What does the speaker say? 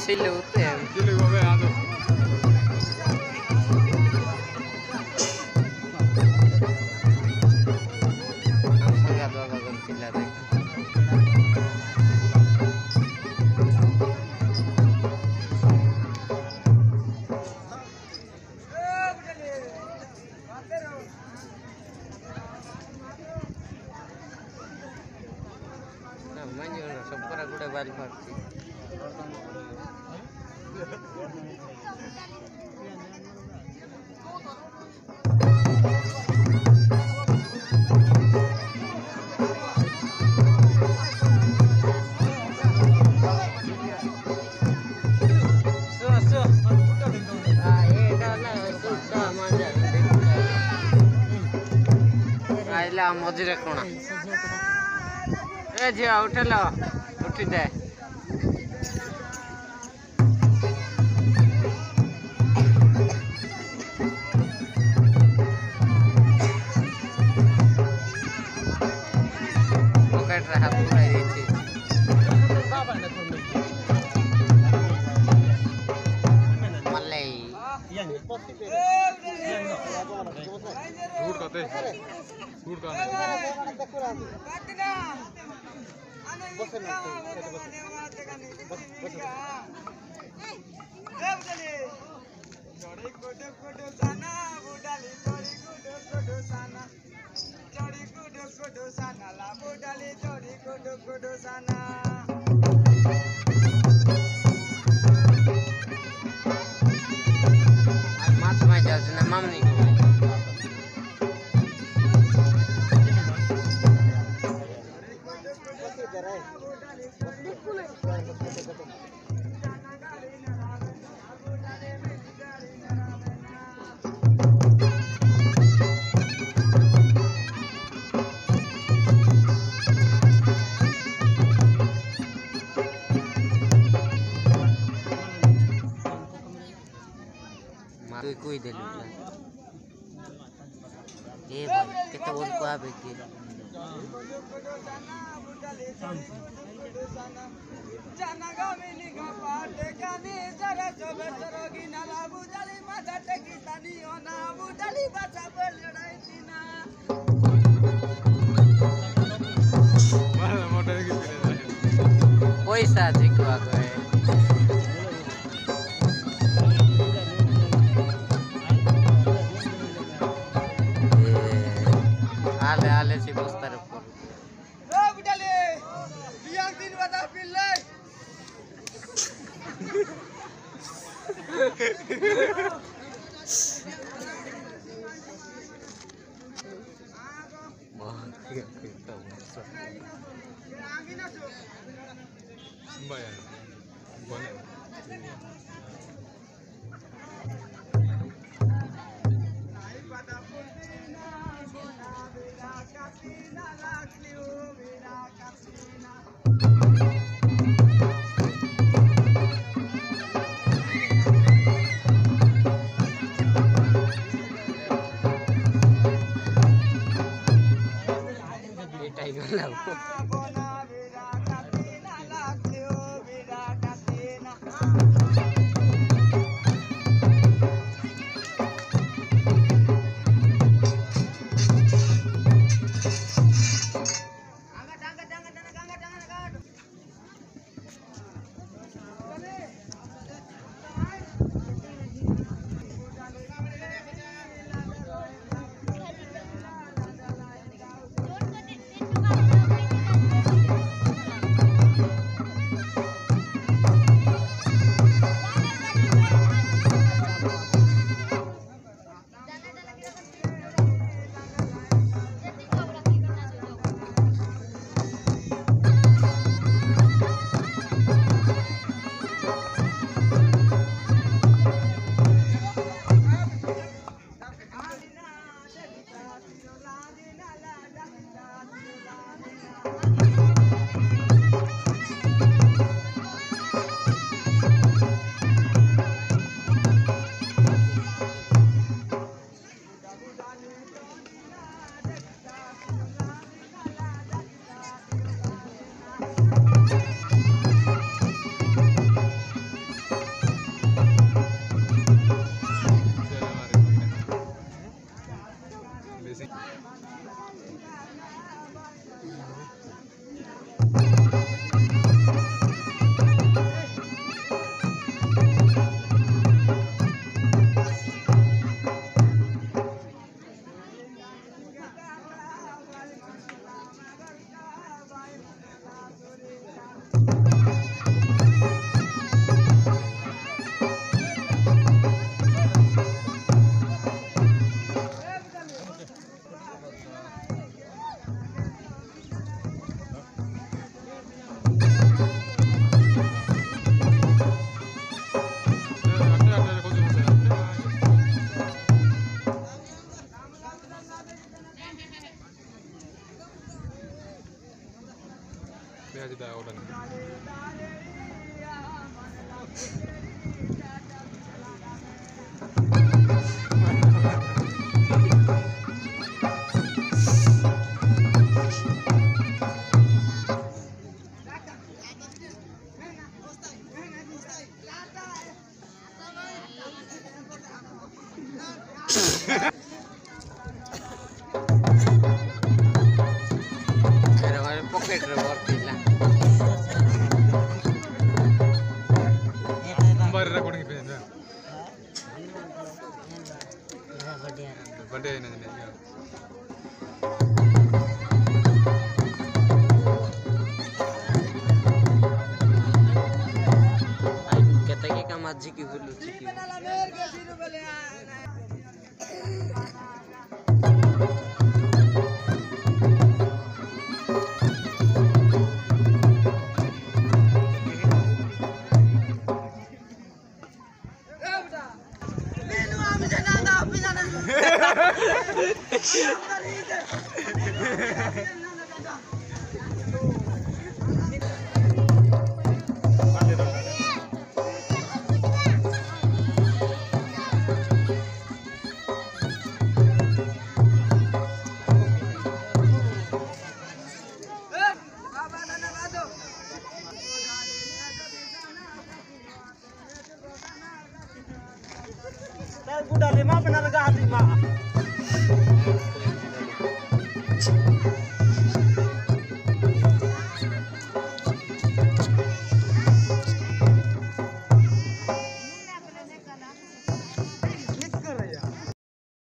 Silute. सबको गुड़े बाल फाड़ती आइला मझे कौन ए झिया उठल उठी दे पॉकेट रहा पूरा ये चीज मलाई सूट का माछ में जाओ ना मामनी को कोई दे लूला ए भाई कितना बोल को आवे के जाना गामिनी का पाटे कानी जरा जबे सरोगी नाला बुडाली माथा टेकी तानी ओना बुडाली बाचा बोल लड़ाई तीना मारा मोटर की पीले पैसा जिकवा गए आले से बस्तर ऊपर ओ बुडाले बियाग दिन बता पिल्ले bayar boleh Biar kita udah. pocket reward lah. Baru recording itu ya. Birthday ini ya. Katanya kan maji ki bulu. Hehehe